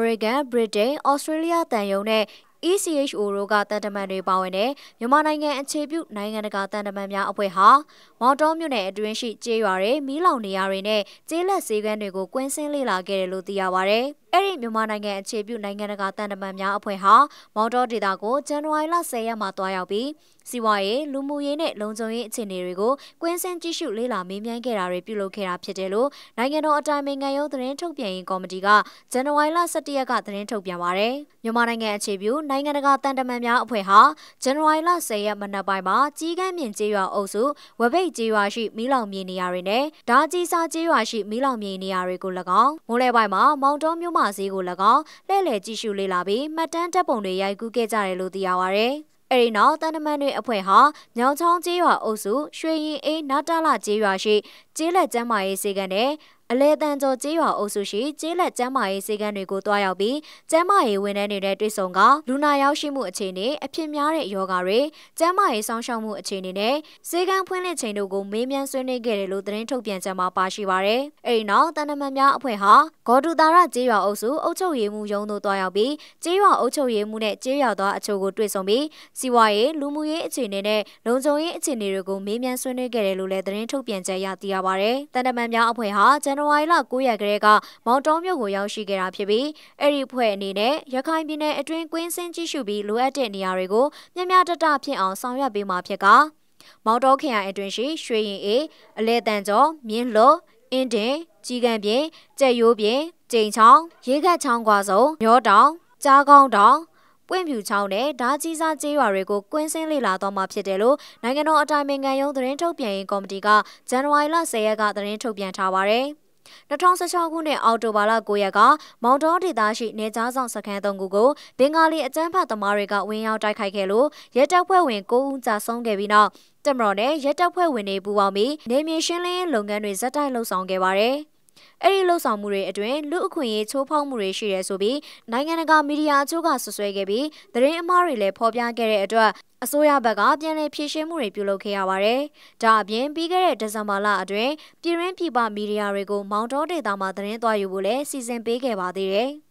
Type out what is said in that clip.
ရိကန်၊ဗြိတိန်၊ဩစတြေးလျတန်ယုံနဲ့ECHO တို့ကတန်တမန်တွေပါဝင်တဲ့မြန်မာနိုင်ငံအခြေပြုနိုင်ငံတကာတန်တမန်များအဖွဲ့ဟာမောင်တောမြို့နယ်အတွင်းရှိကျေးရွာတွေမီးလောင်နေရာတွေနဲ့ကျေးလက်ဆေးကမ်းတွေကိုကွင်းဆင်းလေ့လာခဲ့တယ်လို့သိရပါဗျ။အဲ့ဒီမြန်မာနိုင်ငံအခြေပြုနိုင်ငံတကာတန်တမန်များအဖွဲ့ဟာမောင်တောဒေသကိုဇန်နဝါရီလ10 ရက်မှာတွားရောက်ပြီးစီးပွားရေးလူမှုရေးနဲ့လုံခြုံရေးအခြေအနေတွေကိုကွင်းဆင်းကြည့်ရှုလေ့လာမေးမြန်းခဲ့တာတွေပြုလုပ်ခဲ့တာဖြစ်တယ်လို့နိုင်ငံတော်အတိုင်ပင်ခံရုံးသတင်းထုတ်ပြန်ရေးကော်မတီကဇန်နဝါရီလ17 ရက်ကသတင်းထုတ်ပြန်ပါတယ်။မြန်မာနိုင်ငံအခြေပြုနိုင်ငံတကာတန်တမန်များအဖွဲ့ဟာဇန်နဝါရီလ10 ရက်မနက်ပိုင်းမှာကြီးကမ်းမြင့်ကျေးရွာအုပ်စုဝပိတ်ကျေးရွာရှိမီးလောင်မြေနေရာတွေနဲ့ဓာကြီးစားကျေးရွာရှိမီးလောင်မြေနေရာတွေကို၎င်းမိုးလဲပိုင်းမှာမောင်တောမြို့မဈေးကို၎င်းလှည့်လည်ကြည့်ရှုလေ့လာပြီးမှတ်တမ်းတပ်ပုံတွေရိုက်ကူးခဲ့ကြတယ်လို့သိရပါဗျ။အဲဒီနောက်တန်တမန်တွေအဖွဲ့ဟာညောင်ချောင်းကျေးရွာအုပ်စုရွှေရင်အေးနာတာလာကျေးရွာရှိကျေးလက်ကျမ်းမာရေးစေကန်းနဲ့အလဲတန်ကျော်ကျေးရွာအုပ်စုရှိကျေးလက်ကျမ်းမာရေးစေကန်းတွေကိုတွားရောက်ပြီးကျမ်းမာရေးဝန်ထမ်းတွေနဲ့တွေ့ဆုံကလူနာရောက်ရှိမှုအခြေအနေအဖြစ်များတဲ့ယောဂါတွေကျမ်းမာရေးစောင့်ရှောက်မှုအခြေအနေနဲ့စေကန်းဖွင့်လှစ်ချိန်တို့ကိုမေးမြန်းဆွေးနွေးခဲ့တယ်လို့သတင်းထုတ်ပြန်ချက်မှာပါရှိပါရယ်။အဲဒီနောက်တန်တမန်များအဖွဲ့ဟာဂေါ်ဒူတာရကျေးရွာအုပ်စုအုပ်ချုပ်ရေးမှူးရုံးတို့တွားရောက်ပြီးကျေးရွာအုပ်ချုပ်ရေးမှူးနဲ့ကျေးရွာသားအချို့ကိုတွေ့ဆုံပြီးစီးပွားရေးလူမှုရေးအခြေအနေနဲ့လုံခြုံရေးအခြေအနေတွေကိုမေးမြန်းဆွေးနွေးခဲ့တယ်လို့လည်းသတင်းထုတ်ပြန်ချက်ရသိရပါရယ်။တန်တမန်များအဖွဲ့ဟာဇန်နဝါရီလ9 ရက်ကလေးကမောင်တောမြို့ကိုရောက်ရှိခဲ့တာဖြစ်ပြီးအဲ့ဒီဖွဲ့အနေနဲ့ရခိုင်ပြည်နယ်အတွင်းကွင်းဆင်းကြည့်ရှုပြီးလိုအပ်တဲ့နေရာတွေကိုမျှမျှတတဖြစ်အောင်ဆောင်ရွက်ပေးမှာဖြစ်ကမောင်တောခရိုင်အတွင်းရှိရွှေရင်အေးအလဲတန်ကျော်မြင်းလွတ်အင်းတင်ကြီးကံပြင်ကြက်ရိုးပြင်ကျိန်ချောင်းရေခတ်ချောင်းကွာစုံမျောတောင်ကြားကောင်းတောင်ပွင့်ဖြူချောင်းနဲ့ဓာကြီးစားကျေးရွာတွေကိုကွင်းဆင်းလေ့လာတော့မှာဖြစ်တယ်လို့နိုင်ငံတော်အတိုင်ပင်ခံရုံးသတင်းထုတ်ပြန်ရေးကော်မတီကဇန်နဝါရီလ10 ရက်ကသတင်းထုတ်ပြန်ထားပါတယ်။2016 ခုနှစ်အောက်တိုဘာလ9 ရက်ကမောင်တောဒေသရှိနေကြားဆောင်စခန်း3ခုကိုဘင်္ဂါလီအကြမ်းဖက်သမားတွေကဝင်ရောက်တိုက်ခိုက်ခဲ့လို့ရဲတပ်ဖွဲ့ဝင်9 ဦးကြာဆုံးခဲ့ပြီးနောက်တပ်မတော်နဲ့ရဲတပ်ဖွဲ့ဝင်တွေပူးပေါင်းပြီးနေမြေရှင်းလင်းရေးလုပ်ငန်းတွေဇက်တိုက်လှုပ်ဆောင်ခဲ့ပါတယ်။အဲ့ဒီလှုပ်ဆောင်မှုတွေအတွင်းလူအခွင့်အရေးချိုးဖောက်မှုတွေရှိတယ်ဆိုပြီးနိုင်ငံတကာမီဒီယာအချို့ကဆွဆွဲခဲ့ပြီးသတင်းအမှားတွေလည်းဖော်ပြခဲ့တဲ့အတွက်အစိုးရဘက်ကပြန်လည်ဖြေရှင်းမှုတွေပြုလုပ်ခဲ့ရပါတယ်။ဒါအပြင်ပြီးခဲ့တဲ့ဒီဇင်ဘာလအတွင်းပြည်တွင်းပြည်ပမီဒီယာတွေကိုမောင်တောဒေသမှာသတင်းသွားယူဖို့လည်းစီစဉ်ပေးခဲ့ပါသေးတယ်။